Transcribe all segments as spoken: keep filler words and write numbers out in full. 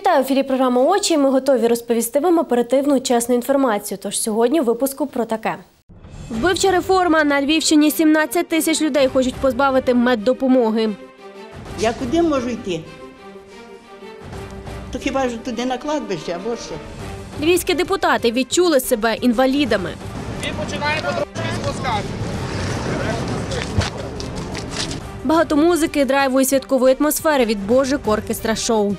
Вітаю, в ефірі програма «Очі». Ми готові розповісти вам оперативну, чесну інформацію. Тож сьогодні в випуску про таке. Вбивча реформа. На Львівщині сімнадцять тисяч людей хочуть позбавити меддопомоги. Я куди можу йти? То хіба ж туди на кладбище або що? Львівські депутати відчули себе інвалідами. І починаємо трошки спускати. Багато музики, драйву і святкової атмосфери від Божик оркестра шоу.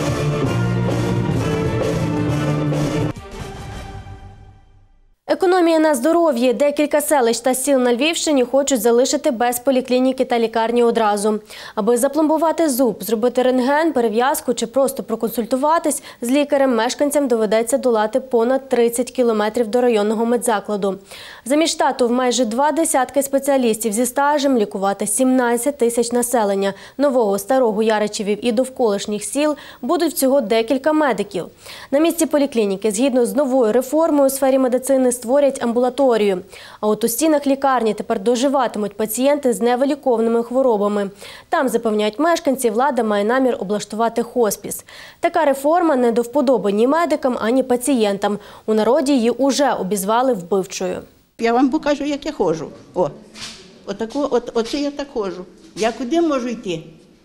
Економія на здоров'ї. Декілька селищ та сіл на Львівщині хочуть залишити без поліклініки та лікарні одразу. Аби запломбувати зуб, зробити рентген, перев'язку чи просто проконсультуватись, з лікарем мешканцям доведеться долати понад тридцять кілометрів до районного медзакладу. Замість штату в майже два десятки спеціалістів зі стажем лікувати сімнадцять тисяч населення. Нового, Старого Яричевів і довколишніх сіл будуть всього декілька медиків. На місці поліклініки, згідно з новою реформою у сфері медицини, створять амбулаторію. А от у стінах лікарні тепер доживатимуть пацієнти з невиліковними хворобами. Там, запевняють мешканці, влада має намір облаштувати хоспіс. Така реформа не до вподоби ні медикам, ані пацієнтам. У народі її уже обізвали вбивчою. Я вам покажу, як я ходжу. О, отако, от, оце я так ходжу. Я куди можу йти?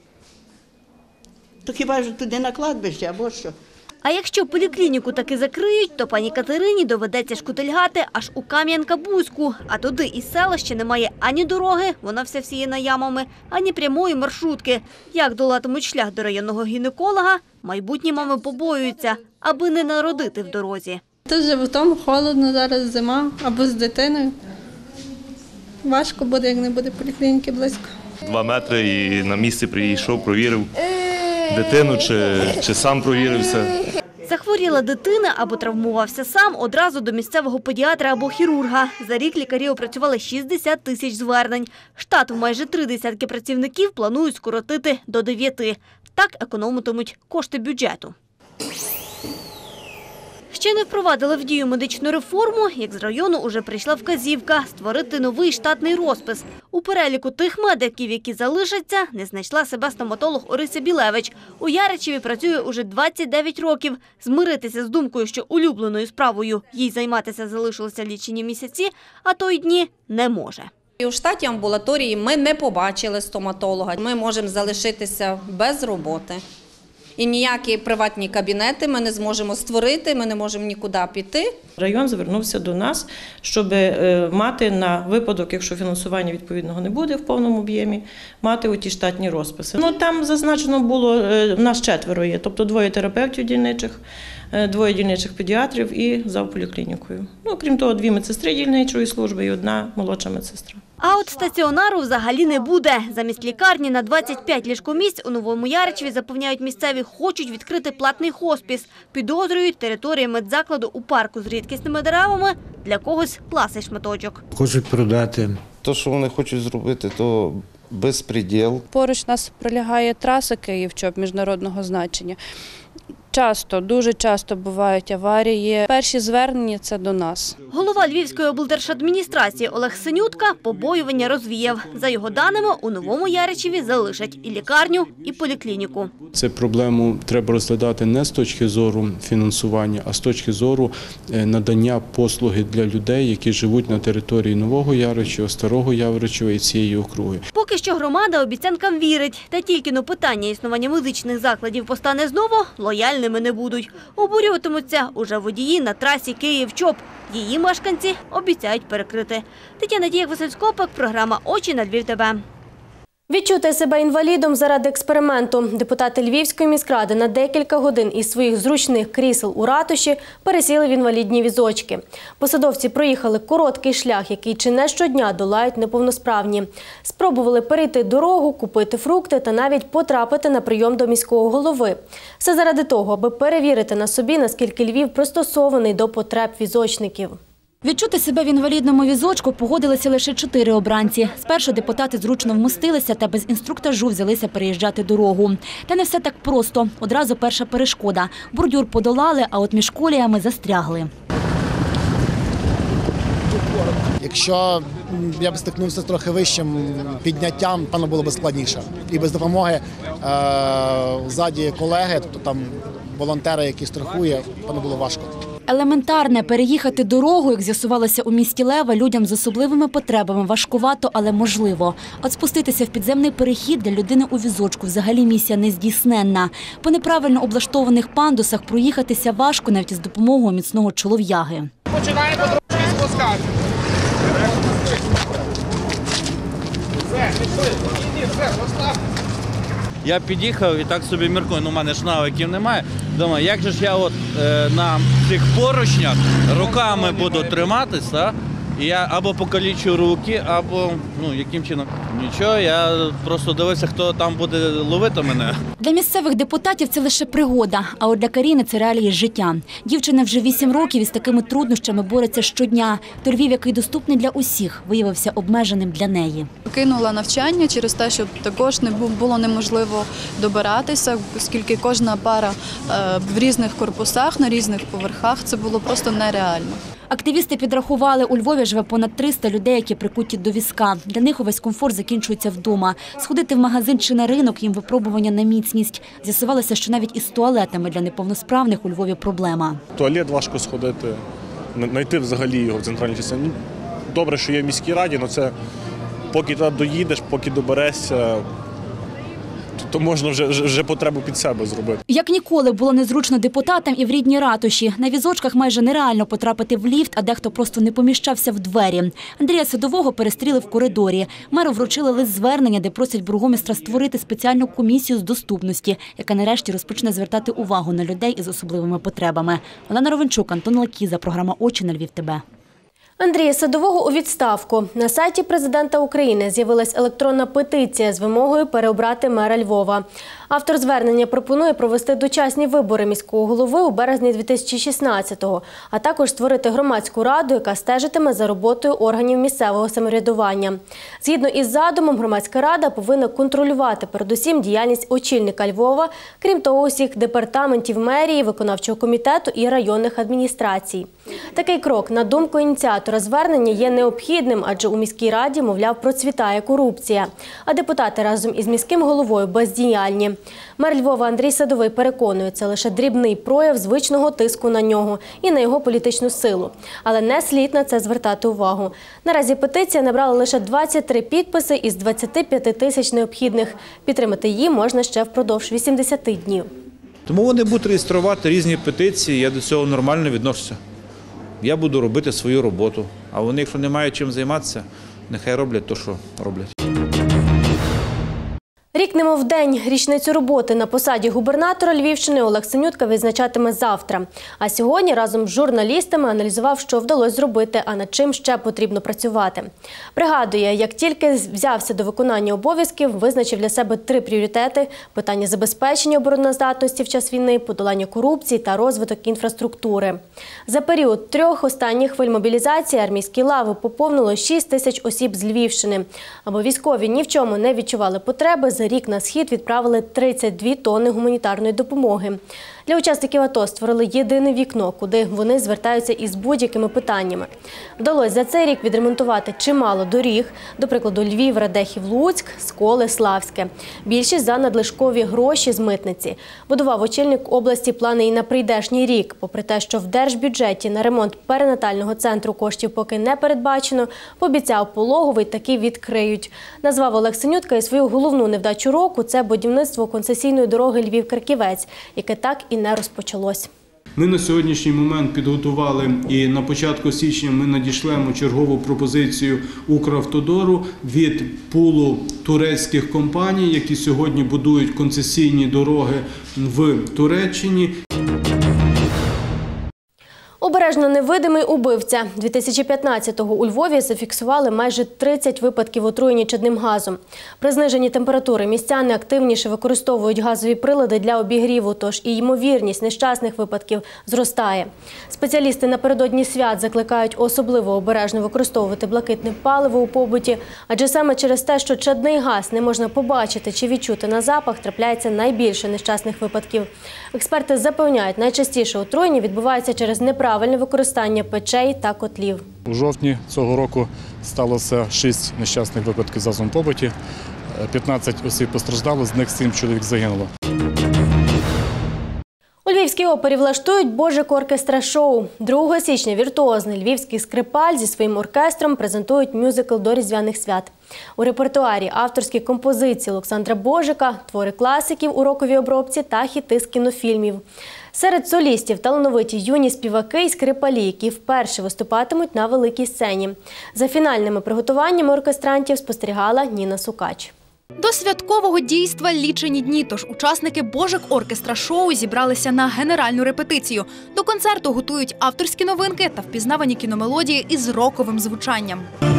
То хіба ж туди на кладбище або що? А якщо поліклініку таки закриють, то пані Катерині доведеться шкутильгати аж у Кам'янка-Бузьку. А туди із селища немає ані дороги, вона вся всіяна ямами, ані прямої маршрутки. Як долатимуть шлях до районного гінеколога, майбутні мами побоюються, аби не народити в дорозі. Тут животом холодно, зараз зима, або з дитиною. Важко буде, як не буде поліклініки близько. Два метри і на місці прийшов, провірив дитину чи, чи сам провірився. Захворіла дитина або травмувався сам, одразу до місцевого педіатра або хірурга. За рік лікарі опрацювали шістдесят тисяч звернень. Штат в майже три десятки працівників планують скоротити до дев'яти. Так економитимуть кошти бюджету. Ще не впровадили в дію медичну реформу, як з району уже прийшла вказівка – створити новий штатний розпис. У переліку тих медиків, які залишаться, не знайшла себе стоматолог Орися Білевич. У Яричеві працює уже двадцять дев'ять років. Змиритися з думкою, що улюбленою справою їй займатися залишилося лічені місяці, а то й дні, не може. У штаті амбулаторії ми не побачили стоматолога. Ми можемо залишитися без роботи. І ніякі приватні кабінети ми не зможемо створити, ми не можемо нікуди піти. Район звернувся до нас, щоб мати на випадок, якщо фінансування відповідного не буде в повному об'ємі, мати оті штатні розписи. Ну, там зазначено було, в нас четверо є, тобто двоє терапевтів дільничих, двоє дільничих педіатрів і завполіклінікою. Ну, крім того, дві медсестри дільничої служби і одна молодша медсестра. А от стаціонару взагалі не буде. Замість лікарні на двадцять п'ять ліжкомісць у Новому Яричеві, запевняють місцеві, хочуть відкрити платний хоспіс. Підозрюють, територія медзакладу у парку з рідкісними деревами для когось класний шматочок. Хочуть продати. То, що вони хочуть зробити, то безпреділ. Поруч у нас пролягає траса Київ-Чоп міжнародного значення. Часто, дуже часто бувають аварії. Перші звернення – це до нас. Голова Львівської облдержадміністрації Олег Синютка побоювання розвіяв. За його даними, у Новому Яричеві залишать і лікарню, і поліклініку. Цю проблему треба розглядати не з точки зору фінансування, а з точки зору надання послуги для людей, які живуть на території Нового Яричева, Старого Яричева і цієї округи. Поки що громада обіцянкам вірить. Та тільки но питання існування медичних закладів постане знову, лояльними не будуть. Обурюватимуться уже водії на трасі Київ-Чоп. Її мешканці обіцяють перекрити. Тетяна Дієк-Василь-Скопик, програма «Очі» на Львів ТВ. Відчути себе інвалідом заради експерименту. Депутати Львівської міськради на декілька годин із своїх зручних крісел у ратуші пересіли в інвалідні візочки. Посадовці проїхали короткий шлях, який чи не щодня долають неповносправні. Спробували перейти дорогу, купити фрукти та навіть потрапити на прийом до міського голови. Все заради того, аби перевірити на собі, наскільки Львів пристосований до потреб візочників. Відчути себе в інвалідному візочку погодилися лише чотири обранці. Спершу депутати зручно вмостилися та без інструктажу взялися переїжджати дорогу. Та не все так просто. Одразу перша перешкода. Бордюр подолали, а от між коліями застрягли. Якщо я б стикнувся з трохи вищим підняттям, певно, було б складніше. І без допомоги е- ззаді колеги, тобто там волонтери, які страхує, певно, було важко. Елементарне – переїхати дорогу, як з'ясувалося у місті Лева, людям з особливими потребами важкувато, але можливо. От спуститися в підземний перехід для людини у візочку взагалі місія нездійсненна. По неправильно облаштованих пандусах проїхатися важко навіть із допомогою міцного чолов'яги. Починаємо потрошки спускати. Все, пішли. Іди, все, розслаб. Я під'їхав і так собі міркую, ну в мене ж навиків немає. Думаю, як же ж я от е, на цих поручнях руками буду триматись, так? І я або покалічу руки, або, ну, яким чином. Нічого, я просто дивився, хто там буде ловити мене. Для місцевих депутатів це лише пригода, а от для Каріни це реалії життя. Дівчина вже вісім років із такими труднощами бореться щодня. То Львів, який доступний для усіх, виявився обмеженим для неї. Кинула навчання через те, що також не було неможливо добиратися, оскільки кожна пара в різних корпусах, на різних поверхах, це було просто нереально. Активісти підрахували, у Львові живе понад триста людей, які прикуті до візка. Для них увесь комфорт закінчується вдома. Сходити в магазин чи на ринок – їм випробування на міцність. З'ясувалося, що навіть із туалетами для неповносправних у Львові проблема. В туалет важко сходити, знайти взагалі його в центральній частині. Добре, що є в міській раді, але це поки туди доїдеш, поки доберешся, то можна вже, вже потребу під себе зробити. Як ніколи було незручно депутатам і в рідній ратуші. На візочках майже нереально потрапити в ліфт, а дехто просто не поміщався в двері. Андрія Садового перестріли в коридорі. Меру вручили лист-звернення, де просять бургомістра створити спеціальну комісію з доступності, яка нарешті розпочне звертати увагу на людей із особливими потребами. Олена Ровенчук, Антон Лакіза, програма «Очі» на Львів ТБ. Андрія Садового у відставку. На сайті президента України з'явилась електронна петиція з вимогою переобрати мера Львова. Автор звернення пропонує провести дочасні вибори міського голови у березні дві тисячі шістнадцятого, а також створити громадську раду, яка стежитиме за роботою органів місцевого самоврядування. Згідно із задумом, громадська рада повинна контролювати передусім діяльність очільника Львова, крім того, усіх департаментів мерії, виконавчого комітету і районних адміністрацій. Такий крок, на думку ініціатора звернення, є необхідним, адже у міській раді, мовляв, процвітає корупція. А депутати разом із міським головою бездіяльні. Мер Львова Андрій Садовий переконує, це лише дрібний прояв звичного тиску на нього і на його політичну силу. Але не слід на це звертати увагу. Наразі петиція набрала лише двадцять три підписи із двадцяти п'яти тисяч необхідних. Підтримати її можна ще впродовж вісімдесяти днів. Тому вони будуть реєструвати різні петиції, я до цього нормально відношуся. Я буду робити свою роботу, а вони, якщо не мають чим займатися, нехай роблять те, що роблять. Рік немов день. Річницю роботи на посаді губернатора Львівщини Олег Синютка відзначатиме завтра. А сьогодні разом з журналістами аналізував, що вдалося зробити, а над чим ще потрібно працювати. Пригадує, як тільки взявся до виконання обов'язків, визначив для себе три пріоритети – питання забезпечення обороноздатності в час війни, подолання корупції та розвиток інфраструктури. За період трьох останніх хвиль мобілізації армійські лави поповнило шість тисяч осіб з Львівщини. Аби військові ні в чому не відчували потреби, за рік на Схід відправили тридцять дві тонни гуманітарної допомоги. Для учасників АТО створили єдине вікно, куди вони звертаються із будь-якими питаннями. Вдалося за цей рік відремонтувати чимало доріг, до прикладу, Львів, Радехів, Луцьк, Сколи, Славське. Більшість за надлишкові гроші з митниці. Будував очільник області плани і на прийдешній рік. Попри те, що в держбюджеті на ремонт перинатального центру коштів поки не передбачено, пообіцяв, пологовий таки відкриють. Назвав Олег Синютка і свою головну невдачу року – це будівництво концесійної дороги Львів-Карківець, яке так і не розпочалось. Ми на сьогоднішній момент підготували і на початку січня ми надішлемо чергову пропозицію Укравтодору від пулу турецьких компаній, які сьогодні будують концесійні дороги в Туреччині. Обережно невидимий убивця. дві тисячі п'ятнадцятого у Львові зафіксували майже тридцять випадків отруєння чадним газом. При зниженні температури містяни активніше використовують газові прилади для обігріву, тож і ймовірність нещасних випадків зростає. Спеціалісти напередодні свят закликають особливо обережно використовувати блакитне паливо у побуті, адже саме через те, що чадний газ не можна побачити чи відчути на запах, трапляється найбільше нещасних випадків. Експерти запевняють, найчастіше отруєння відбувається через неправильне неправильне використання печей та котлів. У жовтні цього року сталося шість нещасних випадків в газовому побуті, п'ятнадцять осіб постраждало, з них сім чоловік загинуло. У Львівській опері влаштують «Божик оркестра-шоу». другого січня віртуозний львівський скрипаль зі своїм оркестром презентують мюзикл до Різдвяних свят. У репертуарі авторські композиції Олександра Божика, твори класиків у роковій обробці та хіти з кінофільмів. Серед солістів талановиті юні співаки і скрипалі, які вперше виступатимуть на великій сцені. За фінальними приготуваннями оркестрантів спостерігала Ніна Сукач. До святкового дійства лічені дні, тож учасники «Божик оркестра-шоу» зібралися на генеральну репетицію. До концерту готують авторські новинки та впізнавані кіномелодії із роковим звучанням.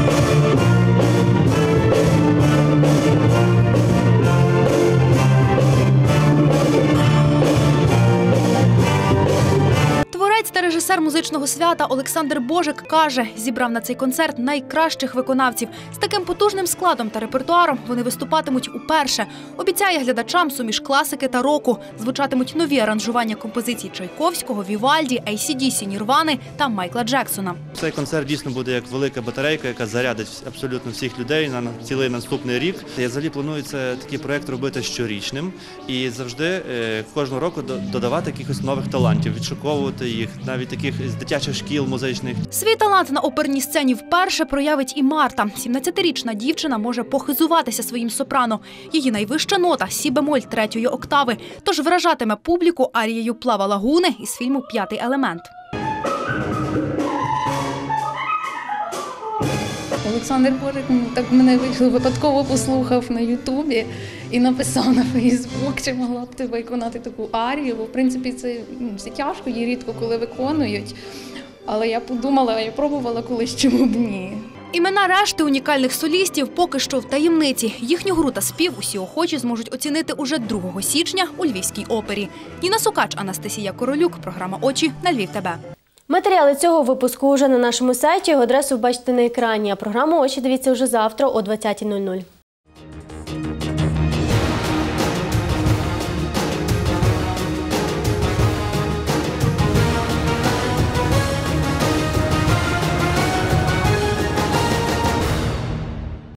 Творець та режисер музичного свята Олександр Божик каже, зібрав на цей концерт найкращих виконавців. З таким потужним складом та репертуаром вони виступатимуть уперше. Обіцяє глядачам суміш класики та року. Звучатимуть нові аранжування композицій Чайковського, Вівальді, ей сі ді сі, Нірвани та Майкла Джексона. Цей концерт дійсно буде як велика батарейка, яка зарядить абсолютно всіх людей на цілий наступний рік. Я взагалі планую це такий проєкт робити щорічним і завжди кожного року додавати якихось нових талантів, відшуковувати їх, навіть таких з дитячих шкіл музичних. Свій талант на оперній сцені вперше проявить і Марта. сімнадцятирічна дівчина може похизуватися своїм сопрано. Її найвища нота – сі-бемоль третьої октави. Тож вражатиме публіку арією «Плава лагуни» із фільму «П'ятий елемент». Олександр Божик так мене вийшло, випадково послухав на Ютубі і написав на Фейсбук, чи могла б ти виконати таку арію. Бо, в принципі, це, це тяжко, її рідко коли виконують. Але я подумала, я пробувала колись, чому б ні. Імена решти унікальних солістів поки що в таємниці. Їхню гру та спів усі охочі зможуть оцінити уже другого січня у Львівській опері. Ніна Сукач, Анастасія Королюк, програма «Очі» на Львів ТВ. Матеріали цього випуску вже на нашому сайті. Його адресу бачите на екрані. А програму «Очі» дивіться вже завтра о двадцятій нуль нуль.